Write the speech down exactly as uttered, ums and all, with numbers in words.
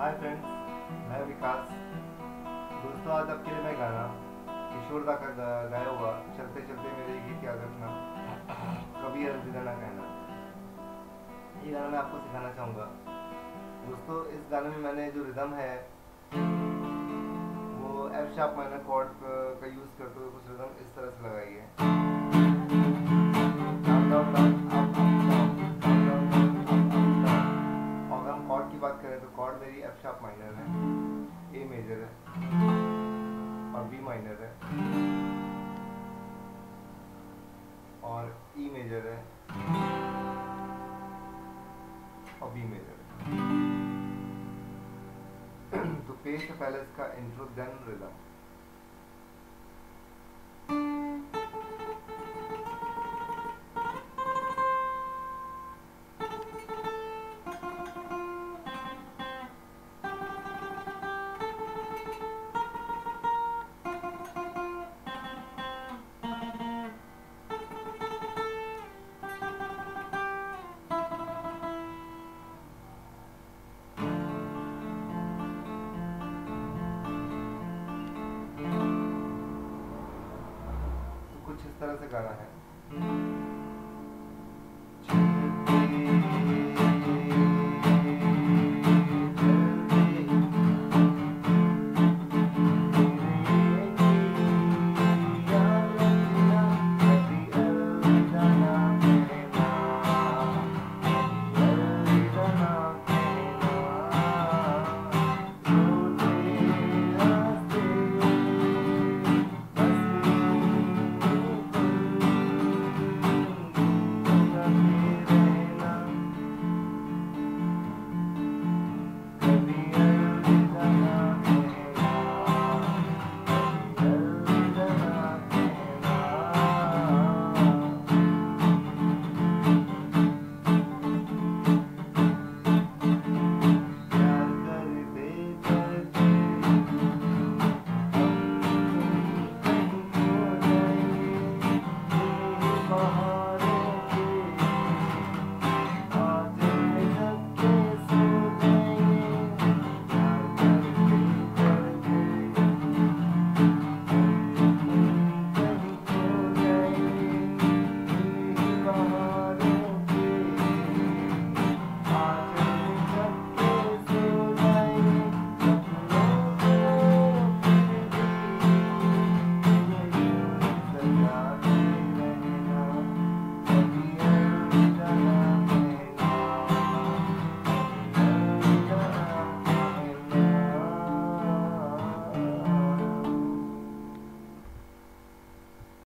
Hi friends, मैं विकास। दोस्तों, आज आपके लिए मैं गाना किशोर दा का गा, गाया हुआ चलते चलते मेरे गीत याद रखना, कभी अलविदा ना कहना, ये गाना मैं आपको सिखाना चाहूँगा। दोस्तों, इस गाने में मैंने जो रिदम है वो एफ शार्प माइनर कॉर्ड का यूज़ करते हुए कुछ रिदम इस तरह से लगाई है। Down down down up up down, down down down up up down. और अगर हम कॉर्ड की बात करें तो कॉर्ड मेरी एफ शार्प माइनर है, ए मेजर है और बी माइनर है और ई मेजर है और बी मेजर है। तो पेज से पहले इसका इंट्रो देन रिदम। कुछ इस तरह से गाना है।